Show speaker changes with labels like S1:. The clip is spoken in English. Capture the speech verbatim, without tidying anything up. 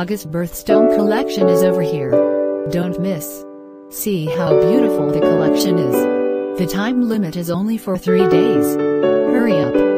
S1: August birthstone collection is over here. Don't miss. See how beautiful the collection is. The time limit is only for three days. Hurry up.